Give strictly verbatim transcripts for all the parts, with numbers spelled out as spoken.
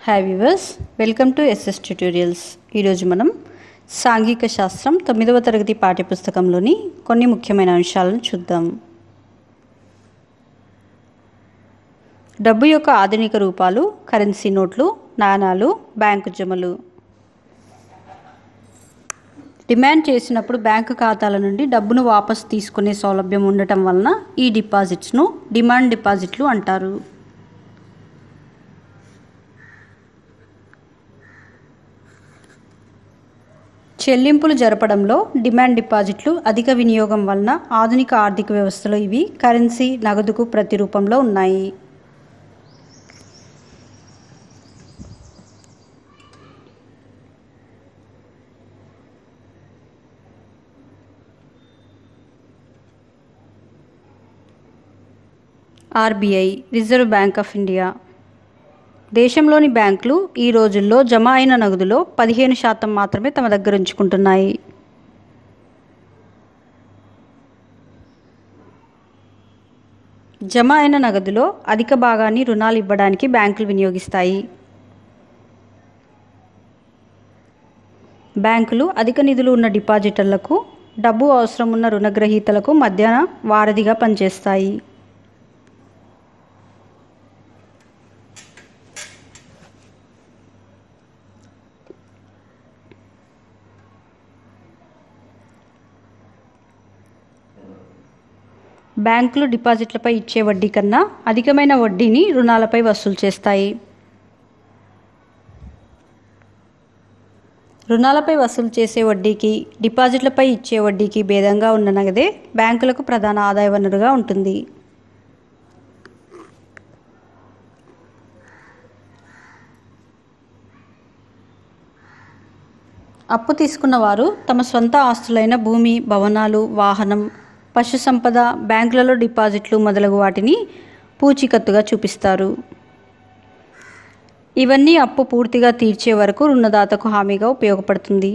Hi viewers, welcome to S ట్యూటోరియల్స్. Tutorials మనం సాంఘిక శాస్త్రం తొమ్మిదవ తరగతి పాఠ్యపుస్తకంలోని కొన్ని ముఖ్యమైన అంశాలను చూద్దాం. డబ్బు యొక్క ఆధునిక రూపాలు: కరెన్సీ నోట్లు, నాణాలు, బ్యాంకు జమలు. డిమాండ్ చేసినప్పుడు బ్యాంకు ఖాతాల నుండి డబ్బును వాపసు తీసుకునే సౌలభ్యం ఉండటం వలన ఈ డిపాజిట్స్ను డిమాండ్ డిపాజిట్లు అంటారు. చెల్లింపులు జరపడంలో డిమాండ్ డిపాజిట్లు అధిక వినియోగం వలన ఆధునిక ఆర్థిక వ్యవస్థలో ఇవి కరెన్సీ నగదుకు ప్రతిరూపంలో ఉన్నాయి. RBI reserve bank of India. దేశంలోని బ్యాంకులు ఈ రోజుల్లో జమ అయిన నగదులో పదిహేను శాతం మాత్రమే తమ దగ్గర ఉంచుకుంటున్నాయి. జమ అయిన నగదులో అధిక భాగాన్ని రుణాలు ఇవ్వడానికి బ్యాంకులు వినియోగిస్తాయి. బ్యాంకులు అధిక నిధులు ఉన్న డిపాజిటర్లకు, డబ్బు అవసరం ఉన్న రుణగ్రహీతలకు మధ్య వారధిగా పనిచేస్తాయి. బ్యాంకులు డిపాజిట్లపై ఇచ్చే వడ్డీ కన్నా అధికమైన వడ్డీని రుణాలపై వసూలు చేస్తాయి. రుణాలపై వసూలు చేసే వడ్డీకి, డిపాజిట్లపై ఇచ్చే వడ్డీకి భేదంగా ఉన్న నగదే బ్యాంకులకు ప్రధాన ఆదాయ వనరుగా ఉంటుంది. అప్పు తీసుకున్న వారు తమ స్వంత ఆస్తులైన భూమి, భవనాలు, వాహనం, పశు సంపద, బ్యాంకులలో డిపాజిట్లు మొదలగు వాటిని పూచీకత్తుగా చూపిస్తారు. ఇవన్నీ అప్పు పూర్తిగా తీర్చే వరకు రుణదాతకు హామీగా ఉపయోగపడుతుంది.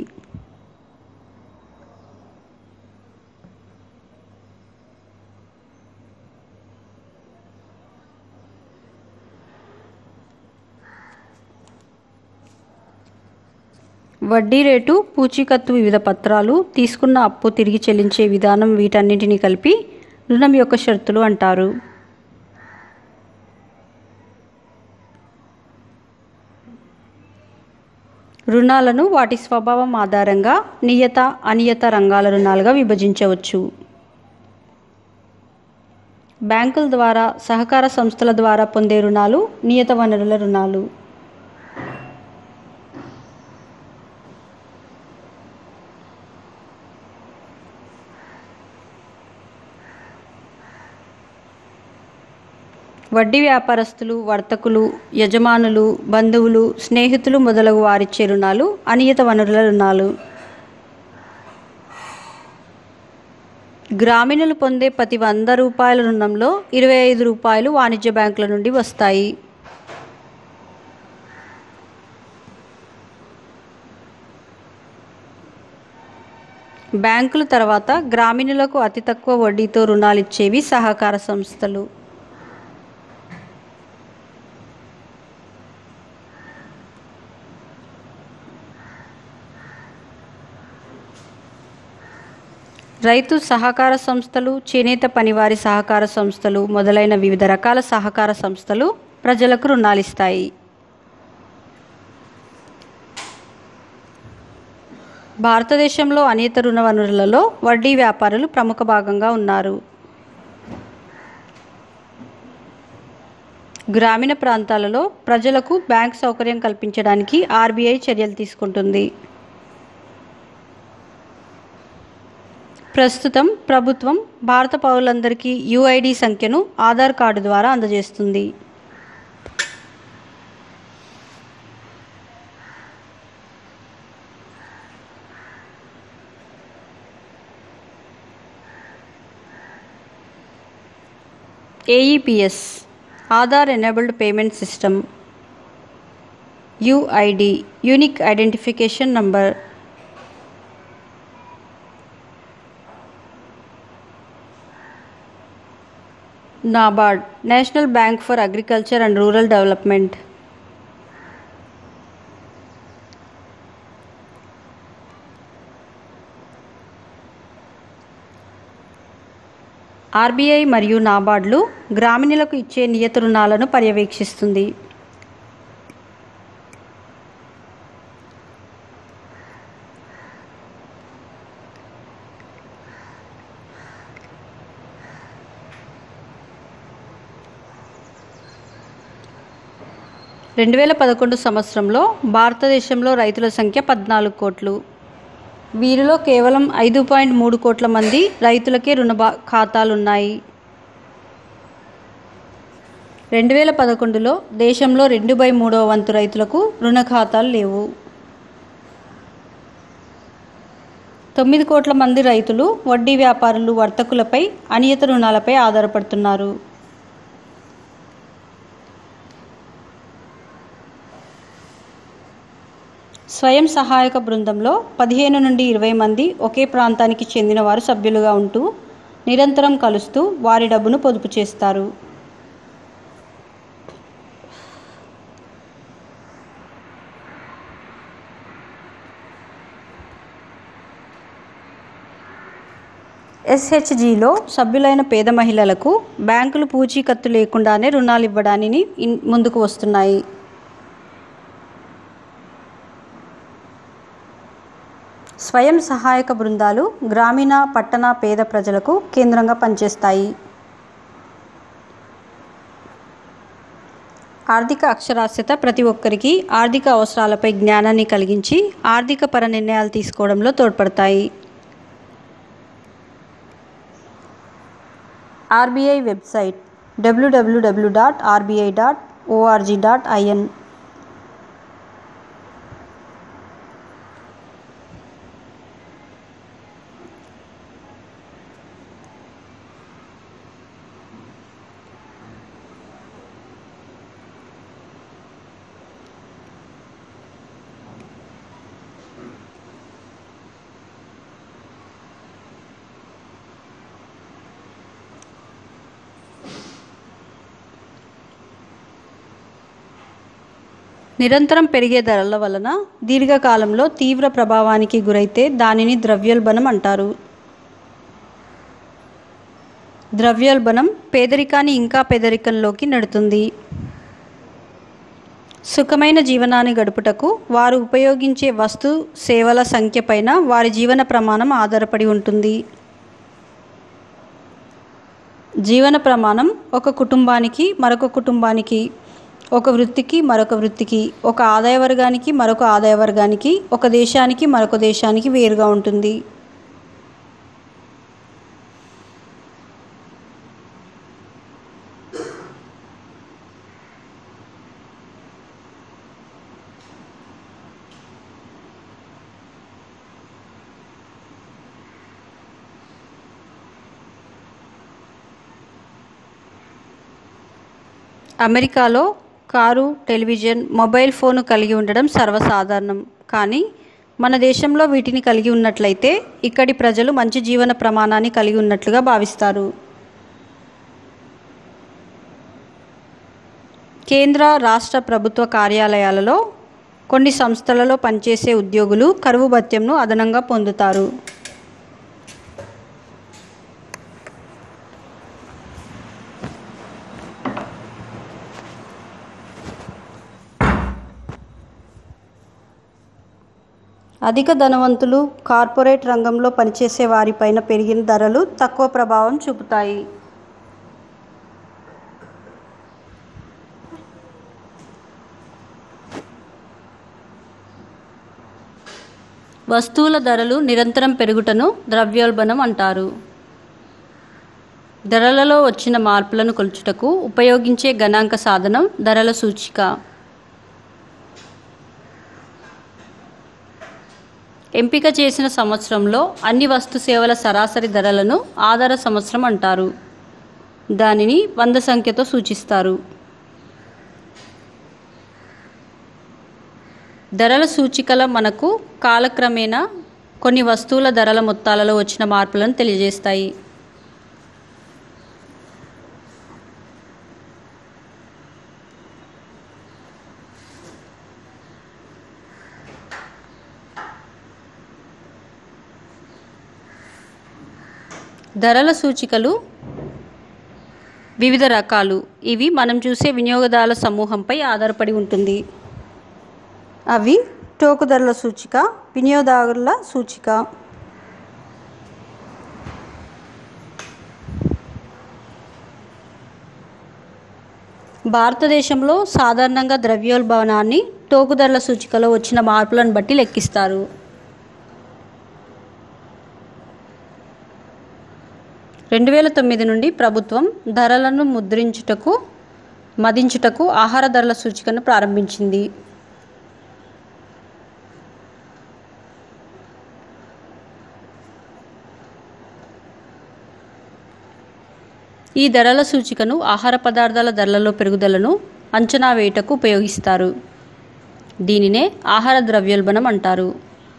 వడ్డీ రేటు, పూచీకత్తు, వివిధ పత్రాలు, తీసుకున్న అప్పు తిరిగి చెల్లించే విధానం వీటన్నింటినీ కలిపి రుణం యొక్క షరతులు అంటారు. రుణాలను వాటి స్వభావం ఆధారంగా నియత, అనియత రంగాల రుణాలుగా విభజించవచ్చు. బ్యాంకుల ద్వారా, సహకార సంస్థల ద్వారా పొందే రుణాలు నియత వనరుల రుణాలు. వడ్డీ వ్యాపారస్తులు, వర్తకులు, యజమానులు, బంధువులు, స్నేహితులు మొదలగు వారిచ్చే రుణాలు అనియత వనరుల రుణాలు. గ్రామీణులు పొందే ప్రతి వంద రూపాయల రుణంలో ఇరవై ఐదు రూపాయలు వాణిజ్య బ్యాంకుల నుండి వస్తాయి. బ్యాంకుల తర్వాత గ్రామీణులకు అతి తక్కువ వడ్డీతో రుణాలు ఇచ్చేవి సహకార సంస్థలు. రైతు సహకార సంస్థలు, చేనేత పనివారి సహకార సంస్థలు మొదలైన వివిధ రకాల సహకార సంస్థలు ప్రజలకు రుణాలిస్తాయి. భారతదేశంలో అనియత రుణ వనరులలో వడ్డీ వ్యాపారులు ప్రముఖ భాగంగా ఉన్నారు. గ్రామీణ ప్రాంతాలలో ప్రజలకు బ్యాంక్ సౌకర్యం కల్పించడానికి ఆర్బీఐ చర్యలు తీసుకుంటుంది. ప్రస్తుతం ప్రభుత్వం భారత పౌరులందరికీ యూఐడి సంఖ్యను ఆధార్ కార్డు ద్వారా అందజేస్తుంది. AEPS Aadhaar enabled payment system. UID unique identification number. NABARD national bank for agriculture and rural development. RBI మరియు నాబార్డులు గ్రామీణులకు ఇచ్చే నియత రుణాలను పర్యవేక్షిస్తుంది. రెండు వేల పదకొండు సంవత్సరంలో భారతదేశంలో రైతుల సంఖ్య పద్నాలుగు కోట్లు. వీరిలో కేవలం ఐదు పాయింట్ మూడు కోట్ల మంది రైతులకే రుణ ఖాతాలున్నాయి. రెండు వేల పదకొండులో దేశంలో రెండు బై మూడవ వంతు రైతులకు రుణ ఖాతాలు లేవు. తొమ్మిది కోట్ల మంది రైతులు వడ్డీ వ్యాపారులు, వర్తకులపై అనియత రుణాలపై ఆధారపడుతున్నారు. స్వయం సహాయక బృందంలో పదిహేను నుండి ఇరవై మంది ఒకే ప్రాంతానికి చెందిన వారు సభ్యులుగా ఉంటూ నిరంతరం కలుస్తూ వారి డబ్బును పొదుపు చేస్తారు. ఎస్హెచ్జిలో సభ్యులైన పేద మహిళలకు బ్యాంకులు పూచీకత్తు లేకుండానే రుణాలు ఇవ్వడానికి ముందుకు వస్తున్నాయి. స్వయం సహాయక బృందాలు గ్రామీణ, పట్టణ పేద ప్రజలకు కేంద్రంగా పనిచేస్తాయి. ఆర్థిక అక్షరాస్యత ప్రతి ఒక్కరికి ఆర్థిక అవసరాలపై జ్ఞానాన్ని కలిగించి ఆర్థిక పర నిర్ణయాలు తీసుకోవడంలో తోడ్పడతాయి. RBI website WWW dot RBI dot ORG dot IN. నిరంతరం పెరిగే ధరల వలన దీర్ఘకాలంలో తీవ్ర ప్రభావానికి గురైతే దానిని ద్రవ్యోల్బణం అంటారు. ద్రవ్యోల్బణం పేదరికాన్ని ఇంకా పేదరికంలోకి నెడుతుంది. సుఖమైన జీవనాన్ని గడుపుటకు వారు ఉపయోగించే వస్తు సేవల సంఖ్య పైన వారి జీవన ప్రమాణం ఆధారపడి ఉంటుంది. జీవన ప్రమాణం ఒక కుటుంబానికి మరొక కుటుంబానికి, ఒక వృత్తికి మరొక వృత్తికి, ఒక ఆదాయ వర్గానికి మరొక ఆదాయ వర్గానికి, ఒక దేశానికి మరొక దేశానికి వేరుగా ఉంటుంది. అమెరికాలో కారు, టెలివిజన్, మొబైల్ ఫోను కలిగి ఉండడం సర్వసాధారణం. కానీ మన దేశంలో వీటిని కలిగి ఉన్నట్లయితే ఇక్కడి ప్రజలు మంచి జీవన ప్రమాణాన్ని కలిగి ఉన్నట్లుగా భావిస్తారు. కేంద్ర, రాష్ట్ర ప్రభుత్వ కార్యాలయాలలో కొన్ని సంస్థలలో పనిచేసే ఉద్యోగులు కరువు భత్యంను అదనంగా పొందుతారు. అధిక ధనవంతులు, కార్పొరేట్ రంగంలో పనిచేసే వారిపైన పెరిగిన ధరలు తక్కువ ప్రభావం చూపుతాయి. వస్తువుల ధరలు నిరంతరం పెరుగుటను ద్రవ్యోల్బణం అంటారు. ధరలలో వచ్చిన మార్పులను కొలుచుటకు ఉపయోగించే గణాంక సాధనం ధరల సూచిక. ఎంపిక చేసిన సంవత్సరంలో అన్ని వస్తు సేవల సరాసరి ధరలను ఆధార సంవత్సరం అంటారు. దానిని వంద సంఖ్యతో సూచిస్తారు. ధరల సూచికల మనకు కాలక్రమేణా కొన్ని వస్తువుల ధరల మొత్తాలలో వచ్చిన మార్పులను తెలియజేస్తాయి. ధరల సూచికలు వివిధ రకాలు. ఇవి మనం చూసే వినియోగదారుల సమూహంపై ఆధారపడి ఉంటుంది. అవి టోకు ధరల సూచిక, వినియోగదారుల సూచిక. భారతదేశంలో సాధారణంగా ద్రవ్యోల్బణాన్ని టోకు ధరల సూచికలో వచ్చిన మార్పులను బట్టి లెక్కిస్తారు. రెండు వేల తొమ్మిది నుండి ప్రభుత్వం ధరలను ముద్రించుటకు మదించుటకు ఆహార ధరల సూచికను ప్రారంభించింది. ఈ ధరల సూచికను ఆహార పదార్థాల ధరలలో పెరుగుదలను అంచనా వేయుటకు ఉపయోగిస్తారు. దీనినే ఆహార ద్రవ్యోల్బణం అంటారు.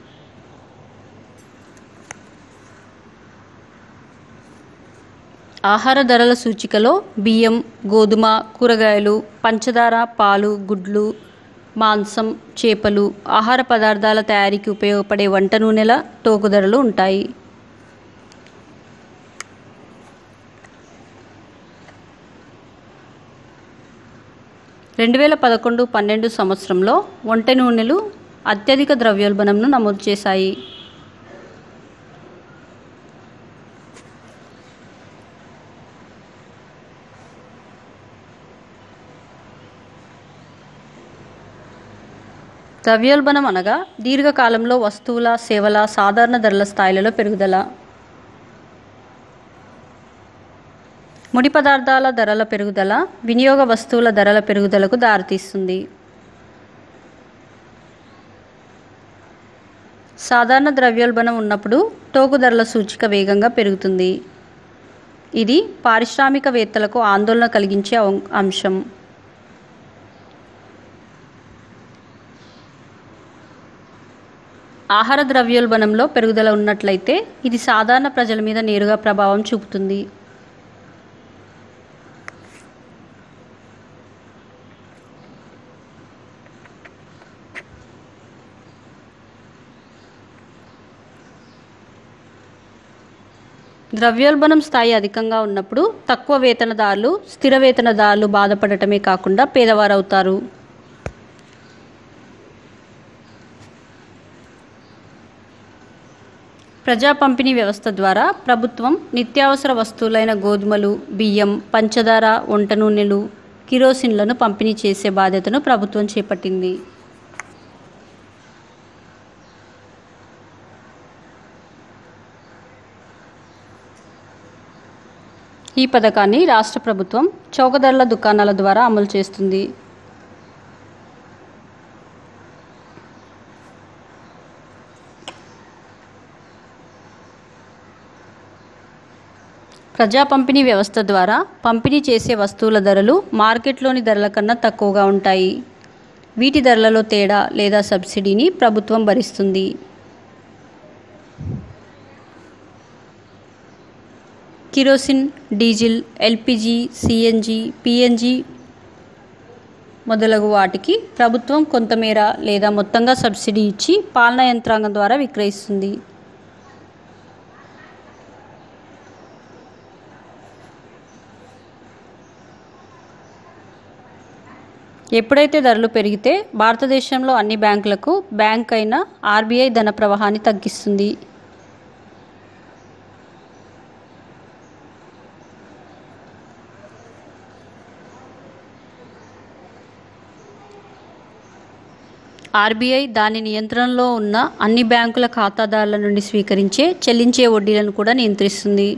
ఆహార ధరల సూచికలో బియ్యం, గోధుమ, కూరగాయలు, పంచదార, పాలు, గుడ్లు, మాంసం, చేపలు, ఆహార పదార్థాల తయారీకి ఉపయోగపడే వంట నూనెల టోకు ధరలు ఉంటాయి. రెండు వేల పదకొండు పన్నెండు సంవత్సరంలో వంట నూనెలు అత్యధిక ద్రవ్యోల్బణంను నమోదు చేశాయి. ద్రవ్యోల్బణం అనగా దీర్ఘకాలంలో వస్తువుల, సేవల సాధారణ ధరల స్థాయిలలో పెరుగుదల. ముడి పదార్థాల ధరల పెరుగుదల వినియోగ వస్తువుల ధరల పెరుగుదలకు దారితీస్తుంది. సాధారణ ద్రవ్యోల్బణం ఉన్నప్పుడు టోకు ధరల సూచిక వేగంగా పెరుగుతుంది. ఇది పారిశ్రామికవేత్తలకు ఆందోళన కలిగించే అంశం. ఆహార ద్రవ్యోల్బణంలో పెరుగుదల ఉన్నట్లయితే ఇది సాధారణ ప్రజల మీద నేరుగా ప్రభావం చూపుతుంది. ద్రవ్యోల్బణం స్థాయి అధికంగా ఉన్నప్పుడు తక్కువ వేతనదారులు, స్థిర వేతనదారులు బాధపడటమే కాకుండా పేదవారవుతారు. ప్రజా పంపిణీ వ్యవస్థ ద్వారా ప్రభుత్వం నిత్యావసర వస్తువులైన గోధుమలు, బియ్యం, పంచదార, వంట నూనెలు, కిరోసిన్లను పంపిణీ చేసే బాధ్యతను ప్రభుత్వం చేపట్టింది. ఈ పథకాన్ని రాష్ట్ర ప్రభుత్వం చౌక ధరల దుకాణాల ద్వారా అమలు చేస్తుంది. ప్రజా పంపిణీ వ్యవస్థ ద్వారా పంపిణీ చేసే వస్తువుల ధరలు మార్కెట్లోని ధరల కన్నా తక్కువగా ఉంటాయి. వీటి ధరలలో తేడా లేదా సబ్సిడీని ప్రభుత్వం భరిస్తుంది. Kerosene, diesel, LPG, CNG, PNG మొదలగు వాటికి ప్రభుత్వం కొంతమేర లేదా మొత్తంగా సబ్సిడీ ఇచ్చి పాలనా యంత్రాంగం ద్వారా విక్రయిస్తుంది. ఎప్పుడైతే ధరలు పెరిగితే భారతదేశంలో అన్ని బ్యాంకులకు బ్యాంక్ అయిన ఆర్బీఐ ధన ప్రవాహాన్ని తగ్గిస్తుంది. ఆర్బీఐ దాని నియంత్రణలో ఉన్న అన్ని బ్యాంకుల ఖాతాదారుల నుండి స్వీకరించే చెల్లించే వడ్డీలను కూడా నియంత్రిస్తుంది.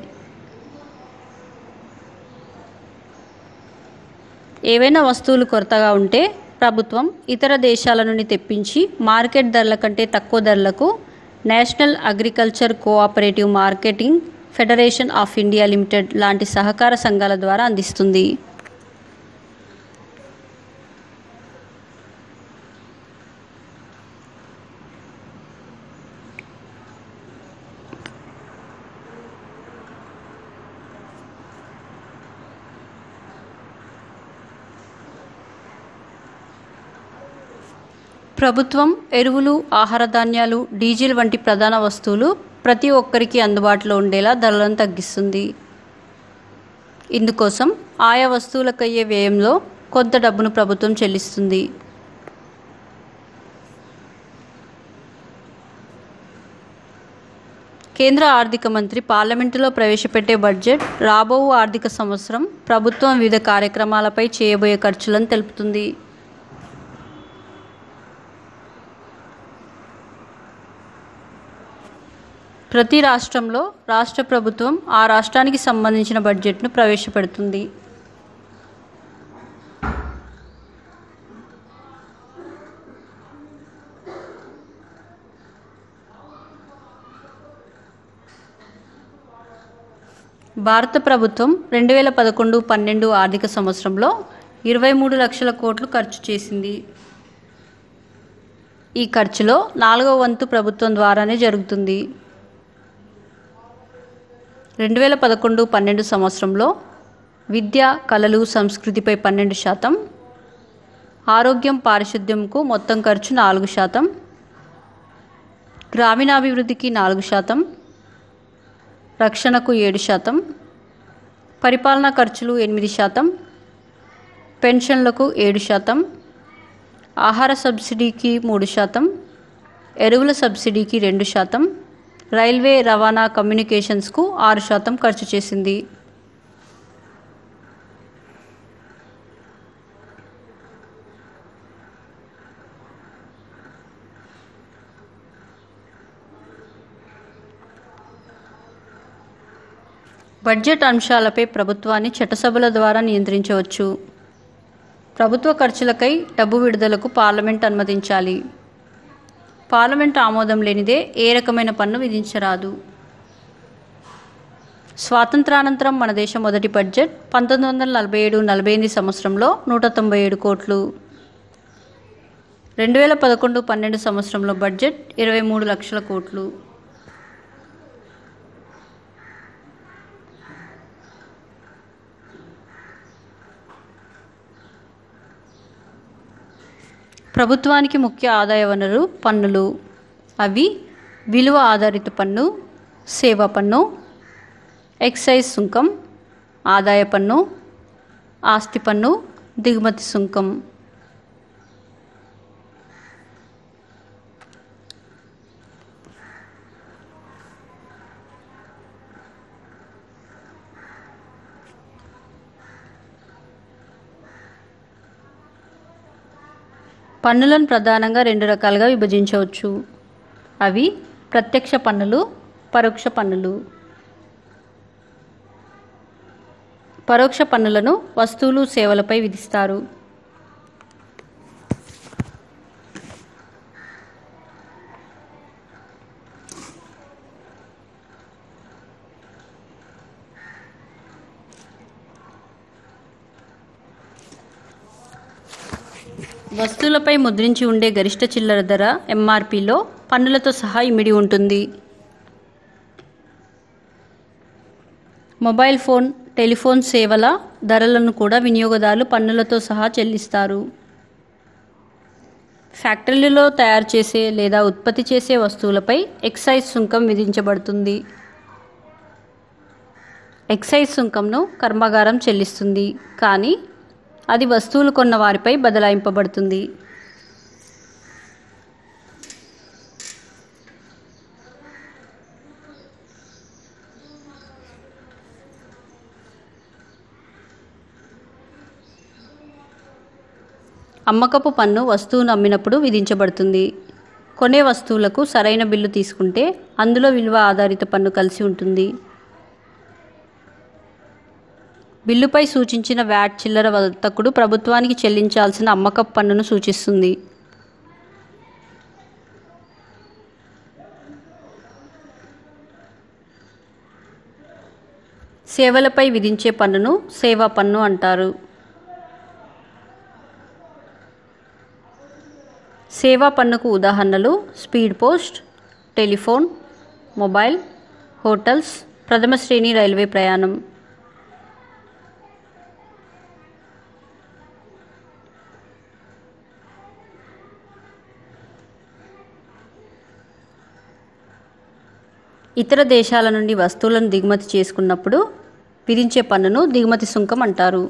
ఏవైనా వస్తువులు కొరతగా ఉంటే ప్రభుత్వం ఇతర దేశాల నుండి తెప్పించి మార్కెట్ ధరల కంటే తక్కువ ధరలకు national agriculture cooperative marketing federation of India limited లాంటి సహకార సంఘాల ద్వారా అందిస్తుంది. ప్రభుత్వం ఎరువులు, ఆహార ధాన్యాలు, డీజిల్ వంటి ప్రధాన వస్తువులు ప్రతి ఒక్కరికి అందుబాటులో ఉండేలా ధరలను తగ్గిస్తుంది. ఇందుకోసం ఆయా వస్తువులకు అయ్యే వ్యయంలో కొంత డబ్బును ప్రభుత్వం చెల్లిస్తుంది. కేంద్ర ఆర్థిక మంత్రి పార్లమెంటులో ప్రవేశపెట్టే బడ్జెట్ రాబో ఆర్థిక సంవత్సరం ప్రభుత్వం వివిధ కార్యక్రమాలపై చేయబోయే ఖర్చులను తెలుపుతుంది. ప్రతి రాష్ట్రంలో రాష్ట్ర ప్రభుత్వం ఆ రాష్ట్రానికి సంబంధించిన బడ్జెట్ను ప్రవేశపెడుతుంది. భారత ప్రభుత్వం రెండు వేల పదకొండు పన్నెండు ఆర్థిక సంవత్సరంలో ఇరవై మూడు లక్షల కోట్లు ఖర్చు చేసింది. ఈ ఖర్చులో నాలుగవ వంతు ప్రభుత్వం ద్వారానే జరుగుతుంది. రెండు వేల పదకొండు పన్నెండు సంవత్సరంలో విద్య, కళలు, సంస్కృతిపై పన్నెండు శాతం, ఆరోగ్యం, పారిశుద్ధ్యంకు మొత్తం ఖర్చు నాలుగు శాతం, గ్రామీణాభివృద్ధికి నాలుగు శాతం, రక్షణకు ఏడు శాతం, పరిపాలనా ఖర్చులు ఎనిమిది శాతం, పెన్షన్లకు ఏడు శాతం, ఆహార సబ్సిడీకి మూడు శాతం, ఎరువుల సబ్సిడీకి రెండు శాతం, రైల్వే, రవాణా, కమ్యూనికేషన్స్కు ఆరు శాతం ఖర్చు చేసింది. బడ్జెట్ అంశాలపై ప్రభుత్వాన్ని చట్టసభల ద్వారా నియంత్రించవచ్చు. ప్రభుత్వ ఖర్చులకై డబ్బు విడుదలకు పార్లమెంట్ అనుమతించాలి. పార్లమెంట్ ఆమోదం లేనిదే ఏ రకమైన పన్ను విధించరాదు. స్వాతంత్రానంతరం మన దేశ మొదటి బడ్జెట్ పంతొమ్మిది వందల నలభై ఏడు నలభై ఎనిమిది సంవత్సరంలో నూట తొంభై ఏడు కోట్లు. రెండు వేల పదకొండు పన్నెండు సంవత్సరంలో బడ్జెట్ ఇరవై మూడు లక్షల కోట్లు. ప్రభుత్వానికి ముఖ్య ఆదాయ వనరు పన్నులు. అవి విలువ ఆధారిత పన్ను, సేవా పన్ను, ఎక్సైజ్ సుంకం, ఆదాయ పన్ను, ఆస్తి పన్ను, దిగుమతి సుంకం. పన్నులను ప్రధానంగా రెండు రకాలుగా విభజించవచ్చు. అవి ప్రత్యక్ష పన్నులు, పరోక్ష పన్నులు. పరోక్ష పన్నులను వస్తువులు, సేవలపై విధిస్తారు. వస్తువులపై ముద్రించి ఉండే గరిష్ట చిల్లర ధర ఎంఆర్పిలో పన్నులతో సహా ఇమిడి ఉంటుంది. మొబైల్ ఫోన్, టెలిఫోన్ సేవల ధరలను కూడా వినియోగదారులు పన్నులతో సహా చెల్లిస్తారు. ఫ్యాక్టరీలలో తయారు చేసే లేదా ఉత్పత్తి చేసే వస్తువులపై ఎక్సైజ్ సుంకం విధించబడుతుంది. ఎక్సైజ్ సుంకంను కర్మాగారం చెల్లిస్తుంది, కానీ అది వస్తువులు కొన్న వారిపై బదలాయింపబడుతుంది. అమ్మకపు పన్ను వస్తువును అమ్మినప్పుడు విధించబడుతుంది. కొనే వస్తువులకు సరైన బిల్లు తీసుకుంటే అందులో విలువ ఆధారిత పన్ను కలిసి ఉంటుంది. బిల్లుపై సూచించిన వ్యాట్ చిల్లర వర్తకుడు ప్రభుత్వానికి చెల్లించాల్సిన అమ్మకపు పన్నును సూచిస్తుంది. సేవలపై విధించే పన్నును సేవా పన్ను అంటారు. సేవా పన్నుకు ఉదాహరణలు speed post, telephone, mobile, hotels, ప్రథమ శ్రేణి రైల్వే ప్రయాణం. ఇతర దేశాల నుండి వస్తువులను దిగుమతి చేసుకున్నప్పుడు విధించే పన్నును దిగుమతి సుంకం అంటారు.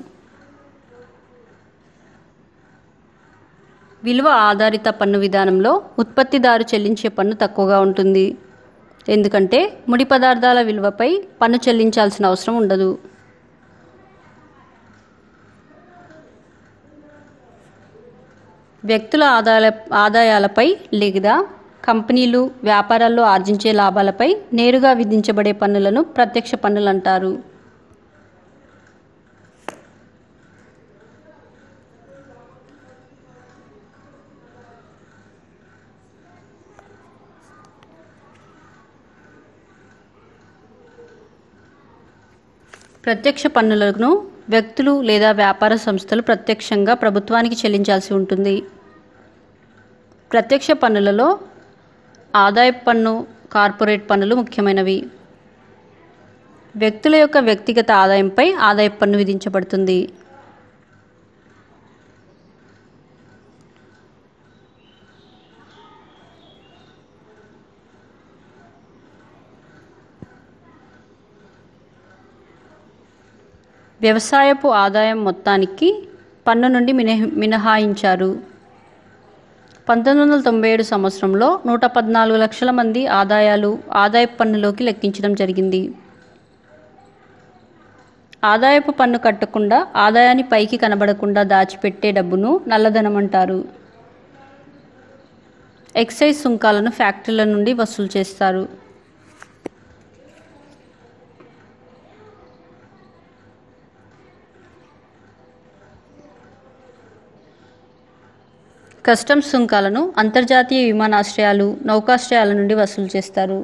విలువ ఆధారిత పన్ను విధానంలో ఉత్పత్తిదారు చెల్లించే పన్ను తక్కువగా ఉంటుంది. ఎందుకంటే ముడి పదార్థాల విలువపై పన్ను చెల్లించాల్సిన అవసరం ఉండదు. వ్యక్తుల ఆదాయ ఆదాయాలపై లేదా కంపెనీలు వ్యాపారాల్లో ఆర్జించే లాభాలపై నేరుగా విధించబడే పన్నులను ప్రత్యక్ష పన్నులు అంటారు. ప్రత్యక్ష పన్నులను వ్యక్తులు లేదా వ్యాపార సంస్థలు ప్రత్యక్షంగా ప్రభుత్వానికి చెల్లించాల్సి ఉంటుంది. ప్రత్యక్ష పన్నులలో ఆదాయపు పన్ను, కార్పొరేట్ పన్నులు ముఖ్యమైనవి. వ్యక్తుల యొక్క వ్యక్తిగత ఆదాయంపై ఆదాయపు పన్ను విధించబడుతుంది. వ్యవసాయపు ఆదాయం మొత్తానికి పన్ను నుండి మినహ మినహాయించారు. పంతొమ్మిది వందల తొంభై ఏడు సంవత్సరంలో నూట పద్నాలుగు లక్షల మంది ఆదాయాలు ఆదాయపు పన్నులోకి లెక్కించడం జరిగింది. ఆదాయపు పన్ను కట్టకుండా ఆదాయాన్ని పైకి కనబడకుండా దాచిపెట్టే డబ్బును నల్లధనం అంటారు. ఎక్సైజ్ సుంకాలను ఫ్యాక్టరీల నుండి వసూలు చేస్తారు. కస్టమ్స్ సుంకాలను అంతర్జాతీయ విమానాశ్రయాలు, నౌకాశ్రయాల నుండి వసూలు చేస్తారు.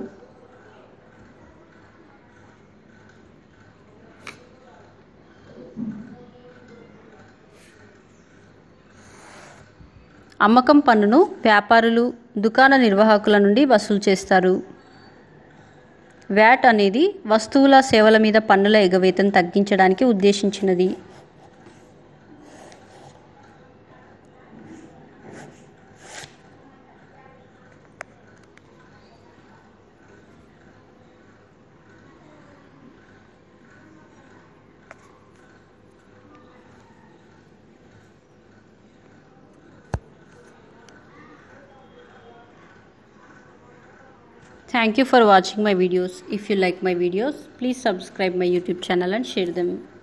అమ్మకం పన్నును వ్యాపారులు, దుకాణ నిర్వాహకుల నుండి వసూలు చేస్తారు. వ్యాట్ అనేది వస్తువుల, సేవల మీద పన్నుల ఎగవేతను తగ్గించడానికి ఉద్దేశించినది. Thank you for watching my videos. If you like my videos, please subscribe my YouTube channel and share them.